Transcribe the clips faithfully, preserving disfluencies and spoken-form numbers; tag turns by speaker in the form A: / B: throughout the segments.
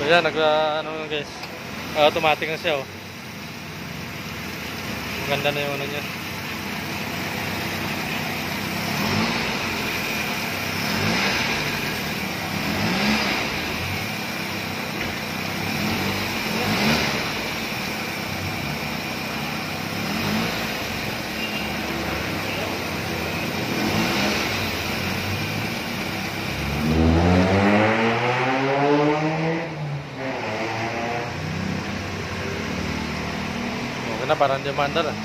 A: So yan, nag uh, ano guys, automatic na siya oh. Maganda na yung ano niya. Na parang demandar ah.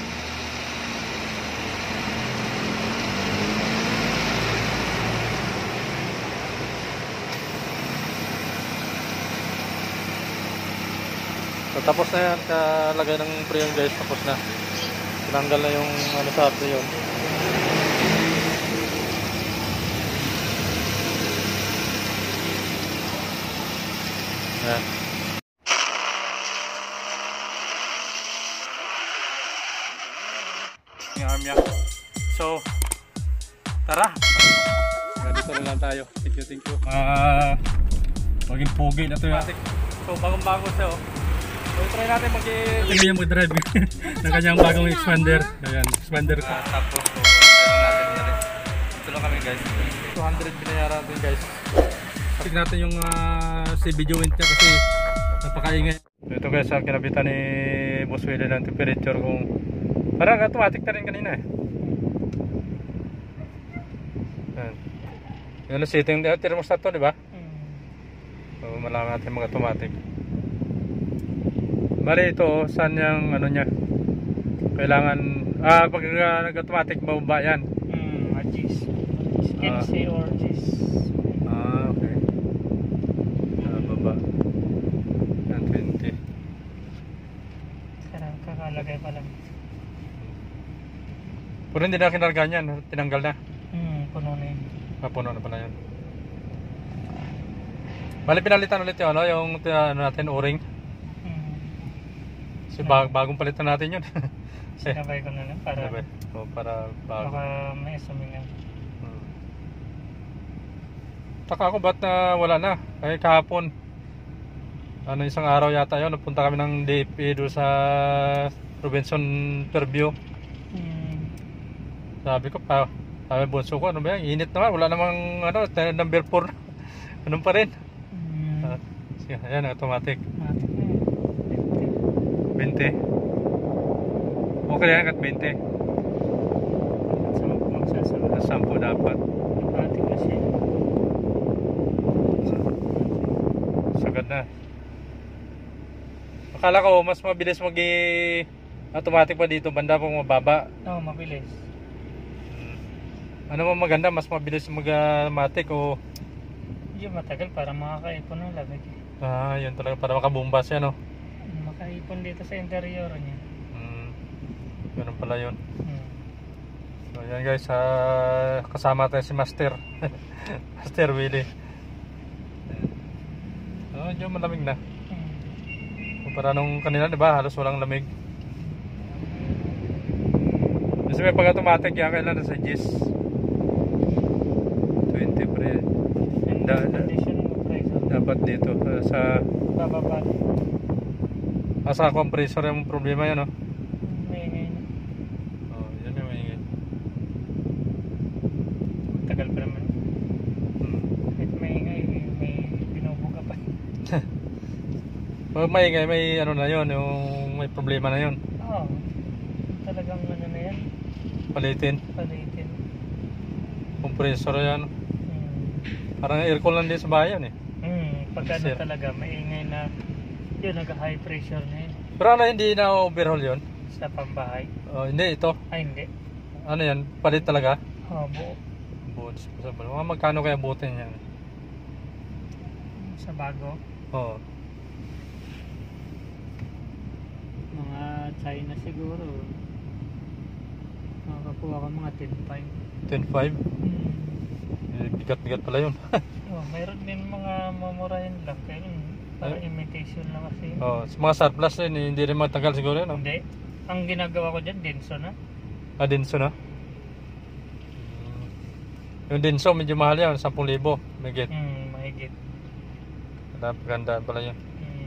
A: So, tapos na yan, kalagay ng preyon guys, tapos na. Tinanggal na yung ano sa preyon. Ayan. Yung arm niya. So, tara! Ganito na lang tayo. Thank you, thank you. Uh, maging pogi na ito yung atik. So, bagong-bago siya oh. So, try natin mag-i... Tingnan niya mag-drive ng kanyang bagong expander. Ayan, expander ko. Uh, tapos, so, try natin na rin. Ito lang kami guys. two hundred binayaran natin guys. Tignan natin yung uh, si video wind niya kasi napakaingay. So, ito guys, uh, kinabitan ni Boss Willie ng temperature kung parang automatic na rin kanina eh. Yan. Yan ang setting, thermostat to, di ba? So, malaman natin mga automatic. Bali ito, saan yung ano niya? Kailangan, ah, pag uh, nag-automatic, bababa yan.
B: Hmm, Gis. N C or Gis.
A: Ah, okay. Ah, baba. Yan, twenty.
B: Karang kakalagay pa lang.
A: Pero hindi na kinarga niyan, tinanggal na.
B: Hmm, puno na yun.
A: Ah, puno na pala yan. Bali pinalitan ulit yun, no? Yung ano natin, o-ring.
B: Hmm.
A: Kasi bag bagong palitan natin yun.
B: Sinabay ko na lang para,
A: so, para bago.
B: baka may sumingaw.
A: Hmm. Taka ako ba't na wala na? Kaya kahapon, ano isang araw yata yun, napunta kami ng D F E doon sa Robinson Fairview. Sabi ko pa, sabi bunso ko, ano ba yan? Init naman, wala namang ano, number four. Ganun pa rin.
B: Mm.
A: Uh, sige, ayan, automatic.
B: Automatic na yun.
A: twenty. Okay yan, kat twenty.
B: Saan mo magsasabi?
A: Sampo dapat.
B: Automatic na siya.
A: Sagad na. Akala ko, mas mabilis mag-automatic pa dito, banda pong mababa.
B: Oo, oh, mabilis.
A: Ano mo maganda, mas mabilis mag-automatic o...
B: Yung matagal para makakaipon ng lamig.
A: Ah, yun talaga, para makabumbas yan, no?
B: Makaipon dito sa interior niya.
A: Hmm, ganun pala yun.
B: Hmm.
A: So yan guys, uh, kasama tayo si Master. Master Willie. So, medyo malamig na.
B: Hmm.
A: Kumpara nung kanina, di ba? Halos walang lamig. Kasi may pag-automatic yan, kailan sa Gis. twenty pre. Da, da, dapat dito uh, sa
B: bababa.
A: Ah, sa compressor yung problema yan, no?
B: Maingay na.
A: Oh, yan yung maingay.
B: Tagal pa naman.
A: Hmm.
B: Kahit maingay, may binubuga pa.
A: Pag maingay, may ano na yun, yung may problema na yun.
B: Oo. Oh, talagang ano na yan.
A: Palitin.
B: Palitin.
A: Compressor yan.
B: Hmm.
A: Parang aircon lang din sa bayan eh.
B: Hmm. Pagka
A: Sir.
B: talaga, maingay na yun, nag-high pressure na yun.
A: Pero ano, hindi na overhaul yun?
B: Sa pambahay.
A: Oh, hindi, ito.
B: Ay, hindi.
A: Ano yan? Palit talaga?
B: Oo, oh, buo.
A: Buod. Mga magkano kaya butin yan?
B: Sa bago.
A: Oo.
B: Mga China siguro. Makakakuha ka mga ten five.
A: ten five?
B: Hmm.
A: Eh, bigat-bigat pala yun.
B: Oh, mayroon din mga mamurahin lang. Kaya yun, parang
A: Ay.
B: imitation lang kasi.
A: Oh, sa mga surplus din, eh, hindi rin matagal siguro yun. No?
B: Hindi. Ang ginagawa ko dyan, Denso na.
A: Ah, Denso na? Yung Denso, medyo mahal yan, ten thousand. May get.
B: Hmm, mahigit.
A: Napagandaan pala yun.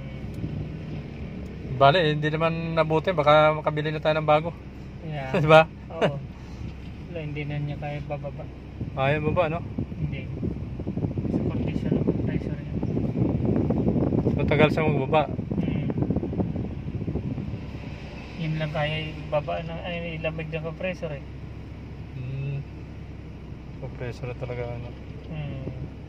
B: Hmm.
A: Bale, hindi naman nabuti. Baka makabili na tayo ng bago.
B: Yeah.
A: Diba?
B: Oo. Wala, hindi na niya kaya bababa.
A: Ayaw mo ba, no?
B: Hindi. Sa condition ng compressor yun.
A: Matagal sa magbaba.
B: Hmm. Yun lang kaya ibaba ng ay, ilamig ng compressor eh.
A: Hmm. Compressor na talaga, ano.
B: Hmm.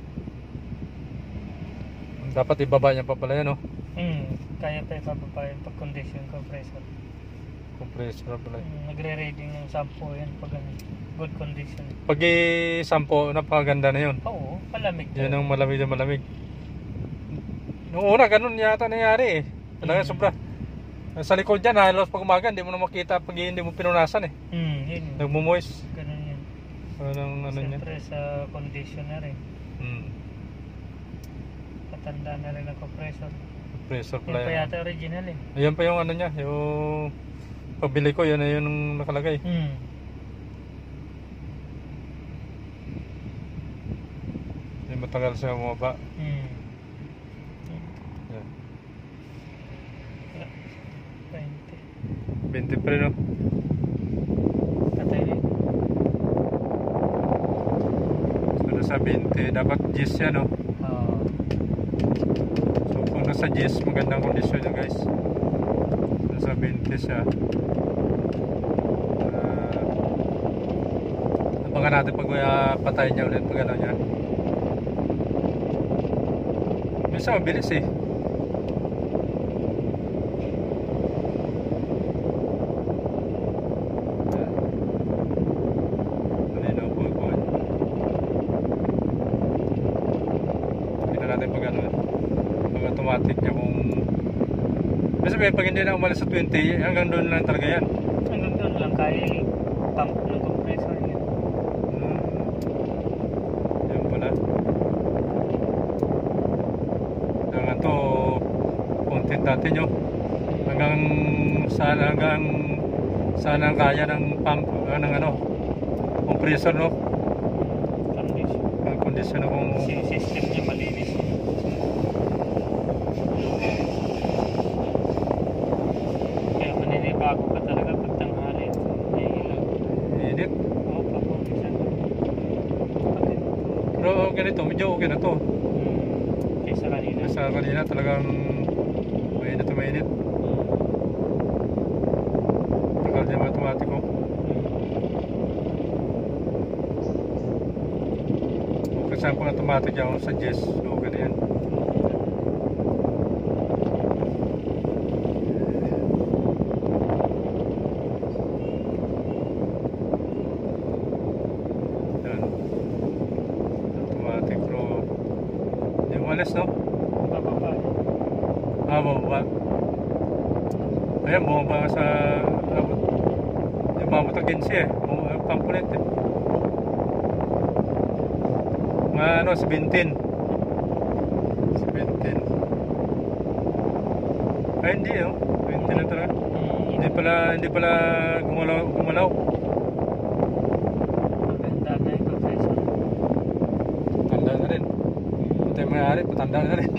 A: Dapat ibaba niya pa pala yan, no?
B: Hmm. Kaya pa ibababa yung pag-condition ng compressor.
A: Compressor pala.
B: Hmm. Nagre-reading ng sampo yan pag ano, good condition.
A: Pag i-sampo, napakaganda na yun.
B: Oo, malamig
A: Yan
B: daw.
A: ang malamig na malamig. Noong una, ganun yata nangyari eh. Talaga
B: Mm.
A: sobra. Sa likod dyan, halos pag umaga, hindi mo na makita pag hindi mo pinunasan eh.
B: Hmm, yun.
A: Nagmumoist.
B: Ganun yun.
A: Anong ano niya?
B: Siyempre sa conditioner eh.
A: Hmm.
B: Patanda na rin ang compressor.
A: Compressor
B: Yan
A: pala
B: pa
A: yan.
B: yata original eh.
A: Ayan pa yung ano niya, yung pabili ko, yan na yun ang nakalagay.
B: Hmm.
A: Yung matagal siya bumaba.
B: Hmm.
A: Yan.
B: twenty.
A: twenty pa rin, no?
B: Patay rin.
A: So nasa twenty, dapat G's yan, no?
B: Oo.
A: So kung nasa G's, magandang kondisyon yan guys. Nasa twenty siya. Uh, abangan natin pag uh, patay niya ulit pag ano niya. Minsan mabilis eh. Malinaw po ako. Tingnan natin pag ano, pag automatic niya kung kasi may pag hindi na umalis sa twenty, hanggang doon lang talaga yan.
B: Hanggang doon lang kaya pump ng compressor niya.
A: Hmm. Yan pala. Hanggang to content natin yun. Hanggang saan hanggang saan ang kaya ng pump uh, ng ano compressor, no?
B: Condition.
A: Ang kondisyon kung
B: Si system niya malinis. Kaya maninibago ka talaga pag tanghali. Ay, ilang.
A: init.
B: Oo, papuntisan.
A: Pero ganito, medyo okay na to.
B: Hmm. Kaysa kanina.
A: Sa kanina talagang mainit na mainit. Tagal niya automatic, oh. Okay, saan pang automatic yan sa Jess, okay na yan. Yan. Automatic, pero hindi umalis, no?
B: Bababa.
A: Ah, bumaba. Ayan, bumaba sa abot. Yung bumaba ng quince eh. Bumaba ang pampulit eh. Mga ano, seventeen. seventeen. Ay, hindi oh. twenty na talaga.
B: Hmm.
A: Hindi pala, hindi pala gumalaw. gumalaw.
B: Maganda na yung compressor.
A: Tanda na rin. Ito yung may-ari, patanda na rin.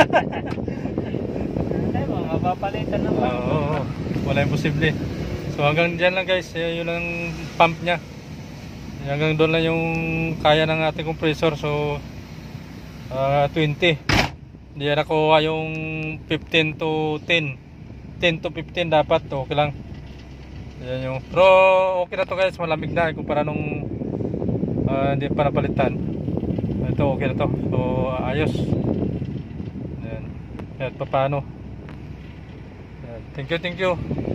B: Ay, mga mapapalitan na ba?
A: Oo, oo, oo. Wala yung posible. So hanggang dyan lang guys, eh, yun ang pump nya. Hanggang doon lang yung kaya ng ating compressor. So uh, twenty. Hindi na nakuha yung fifteen to ten. ten to fifteen dapat. Okay lang. Yan yung, pero okay na to guys, malamig na kumpara nung uh, hindi pa napalitan. Ito okay na to. So ayos. Yan. Kahit pa paano. Yan. Thank you, thank you.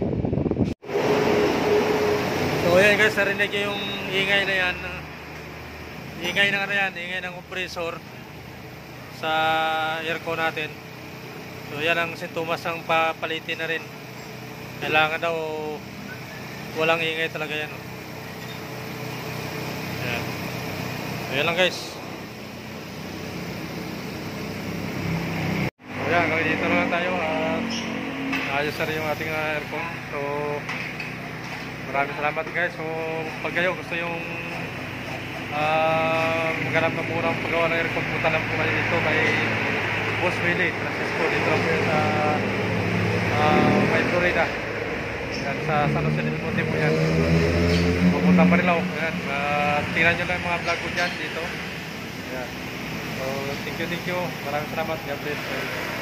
A: So ayan guys, narinig nyo yung ingay na yan. Ingay na ano yan, ingay ng compressor sa aircon natin. So yan ang sintomas ng papalitin na rin. Kailangan daw walang ingay talaga yan. Ayan. So yan lang guys. So yan, kami dito na lang tayo. At ayos na rin yung ating uh, aircon. So maraming salamat guys. So pag kayo gusto yung uh, maghanap ng murang paggawa ng aircon, punta lang po kayo dito kay Boss Willie Francisco dito lang po yan sa uh, May Florida. Yan, sa San Jose del Monte po yan. Pupunta pa rin ako. Yan, uh, tingnan nyo lang yung mga vlog ko dyan dito. Yan. So, thank you, thank you. Maraming salamat. God bless.